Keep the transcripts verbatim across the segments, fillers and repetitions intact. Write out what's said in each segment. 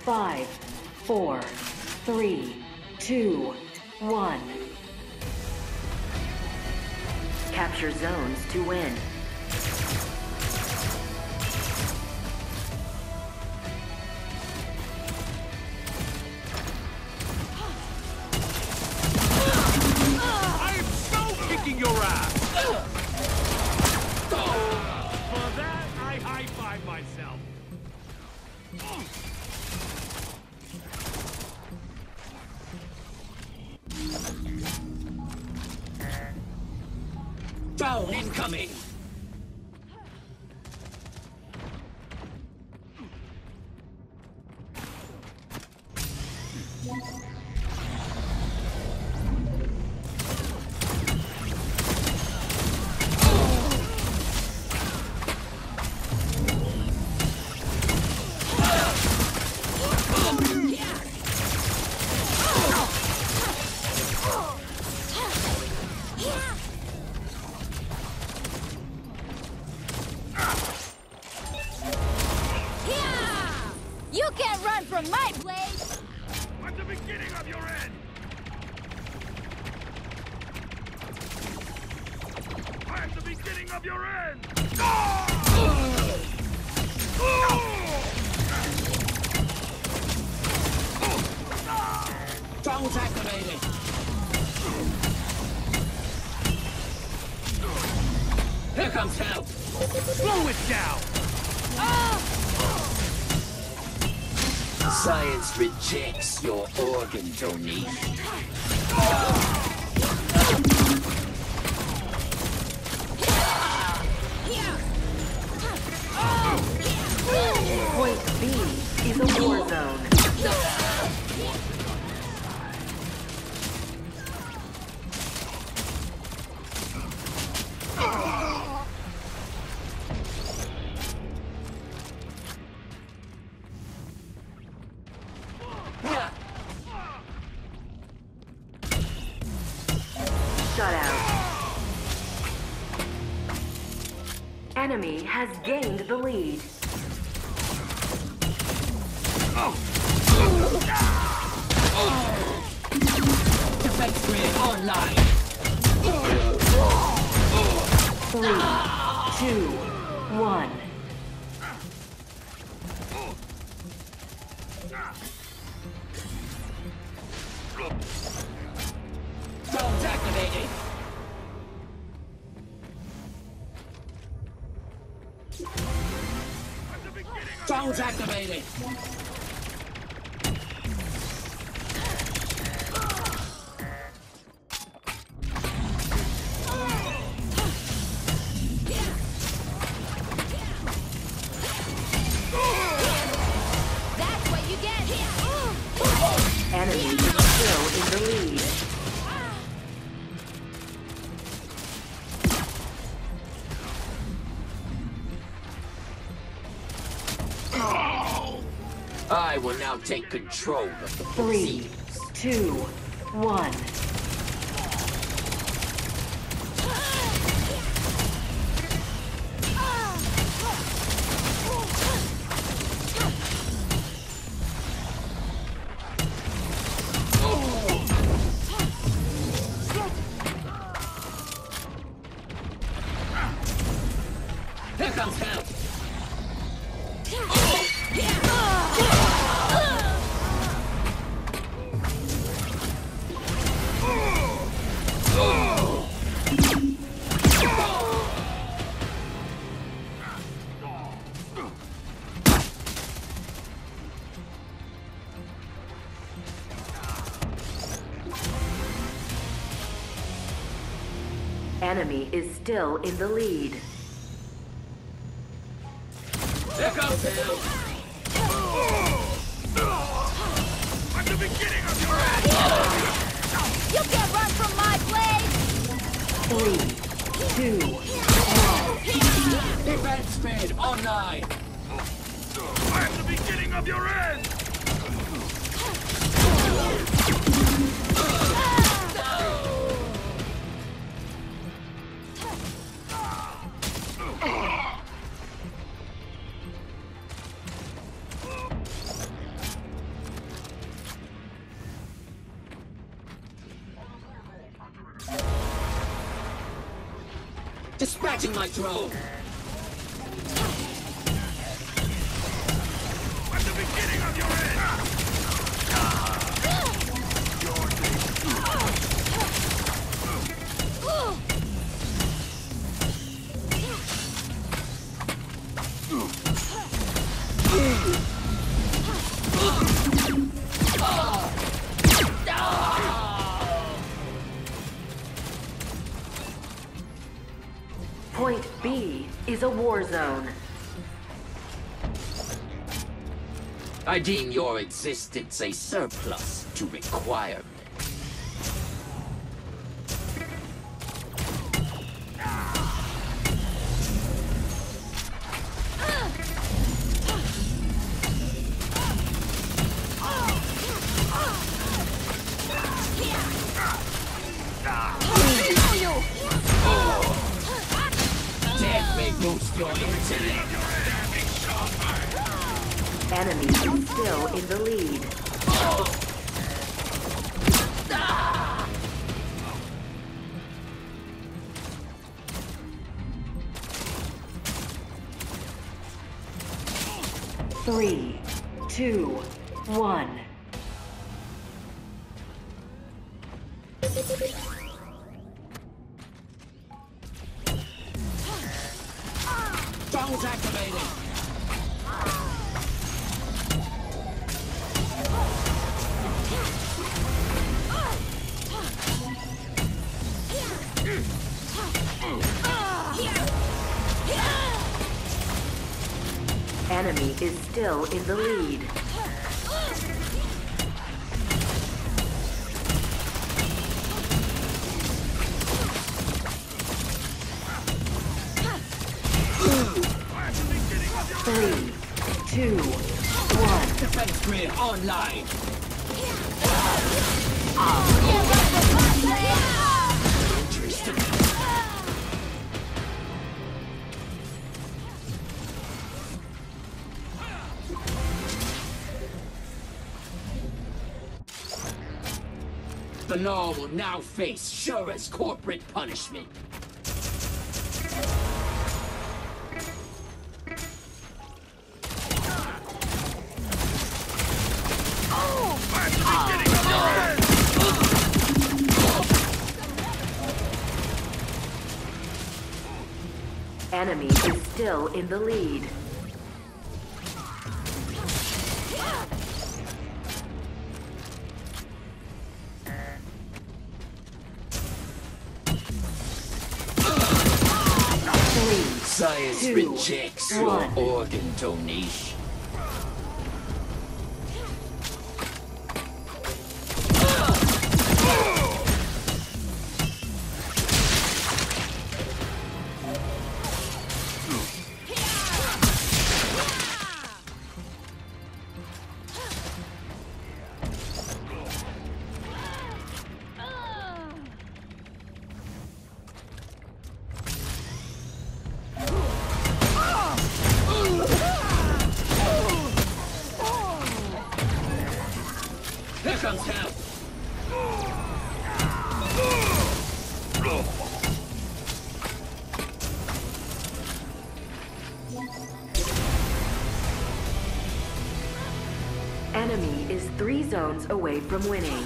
Five, four, three, two, one. Capture zones to win. I am so kicking your ass! For that, I high-five myself. Drone incoming! You can't run from my blade! At the beginning of your end! I'm the beginning of your end! Drones activated! Here comes help! Slow it down! Science rejects your organ donation. Point B is a war zone. Shut out. Enemy has gained the lead. Defense grid online! Three, two, one. Drones activated! Drones activated! That's what you get! Enemy is still in the lead. I will now take control of the Three, proceedings. two, one. Here comes help! Enemy is still in the lead. Here comes help! At the beginning of your end! You can't run from my blade! Three, two, one. Defense grid online! I'm the beginning of your end! Dispatching my drone. At the beginning of your end. Point B is a war zone. I deem your existence a surplus to requirement. Death may boost your intellect. Enemy is still in the lead. Three, two, one. Drones activated. Enemy is still in the lead. Three, two, one. Defense grid online. Interesting. The law will now face Shura's corporate punishment. At the beginning of your end. Enemy is still in the lead. Science Two, rejects your one. organ donation. Here comes help! Enemy is three zones away from winning.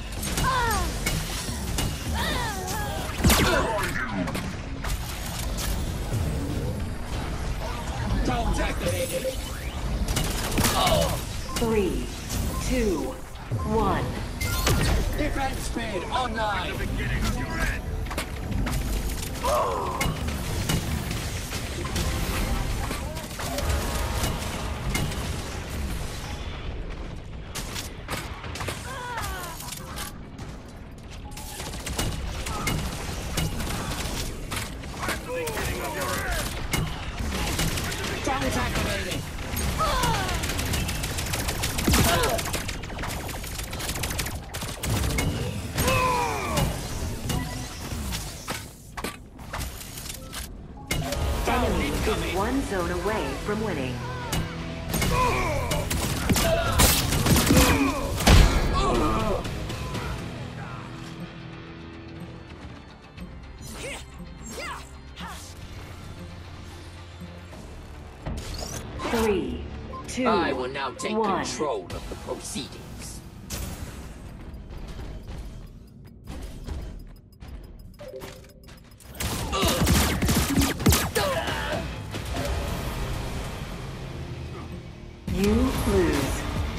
Drones activated! Three, two, one. Defense grid online! Beginning of your end. At the beginning of your end. Drones activated! Enemy is one zone away from winning. two, I will now take one. control of the proceedings. You lose.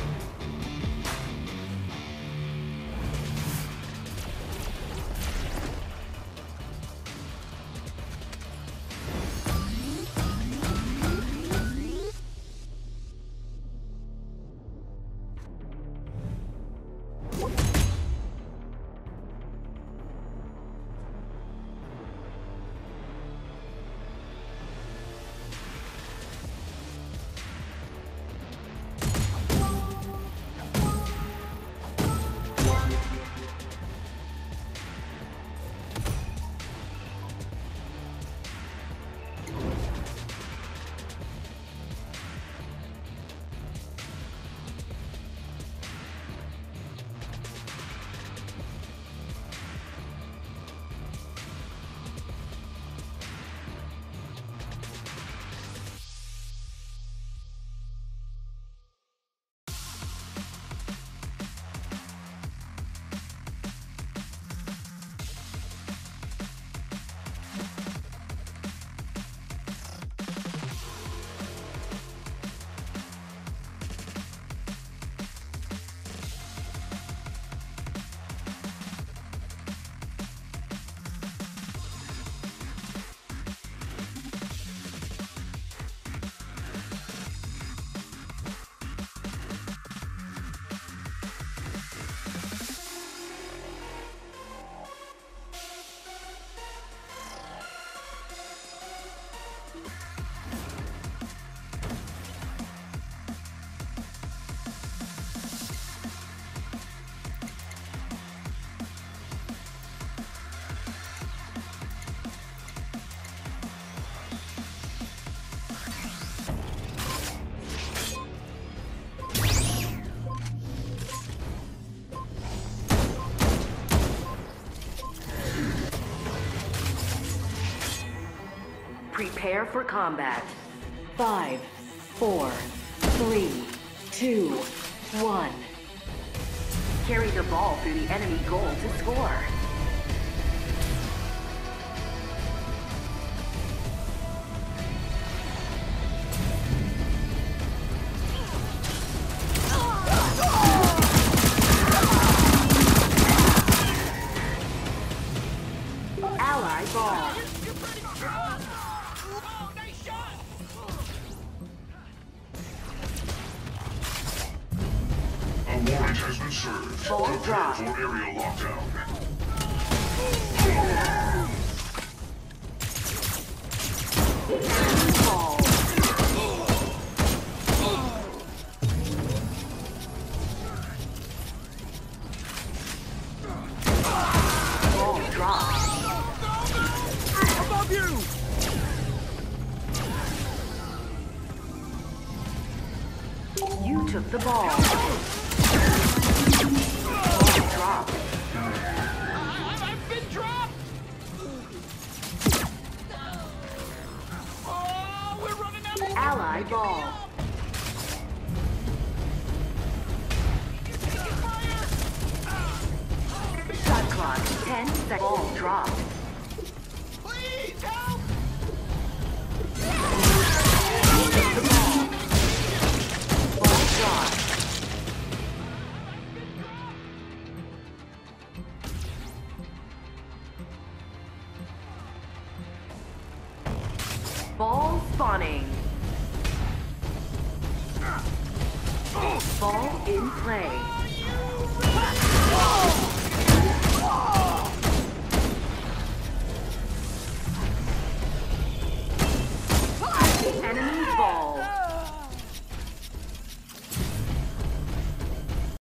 Prepare for combat. Five, four, three, two, one. Carry the ball through the enemy goal to score. Ally ball. Oh, nice shot! A warrant has been served. Ball Prepare drop. for area lockdown. Ball. Ball drop. Above you! You took the ball. Ball drop. I've been dropped! Oh, we're running out of... Ally ball. Shot clock. Ten seconds. Ball dropped. Please, help! You took the ball. Ball dropped. Ball spawning. Ball in play.